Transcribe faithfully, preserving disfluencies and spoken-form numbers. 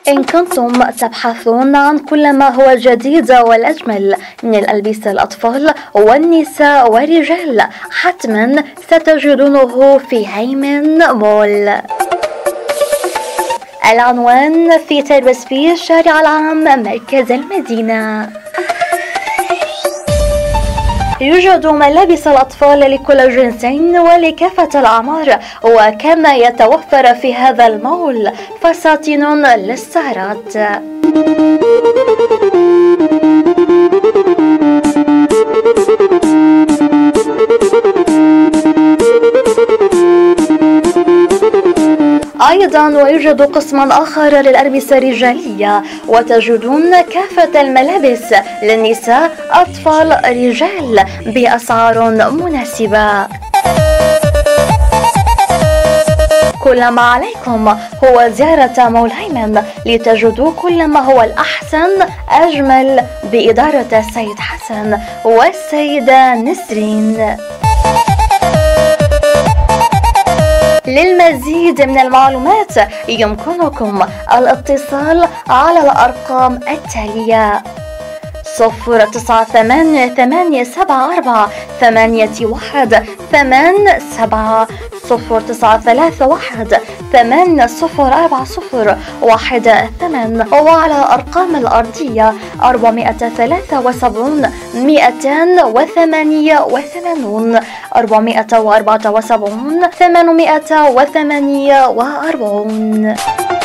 إن كنتم تبحثون عن كل ما هو جديد والأجمل من الألبسة الأطفال والنساء والرجال، حتما ستجدونه في هيمن مول. العنوان في تيربس بي، الشارع العام، مركز المدينة. يوجد ملابس الأطفال لكل الجنسين ولكافة الأعمار، وكما يتوفر في هذا المول فساتين للسهرات. أيضا ويوجد قسم آخر للألبسة الرجالية، وتجدون كافة الملابس للنساء، أطفال، رجال، بأسعار مناسبة. كل ما عليكم هو زيارة مول هيمن لتجدوا كل ما هو الأحسن أجمل بإدارة السيد حسن والسيدة نسرين. للمزيد من المعلومات يمكنكم الاتصال على الأرقام التالية: صفر تسعة ثمانية ثمانية سبعة أربعة ثمانية واحد ثمانية سبعة، صفر تسعة ثلاثة واحد ثمانية صفر أربعة صفر واحد ثمانية، وعلى الأرقام الأرضية أربعمائة وثلاثة وسبعين مئتين وثمانية وثمانين، أربعمائة وأربعة وسبعين ثمانمائة وثمانية وأربعين.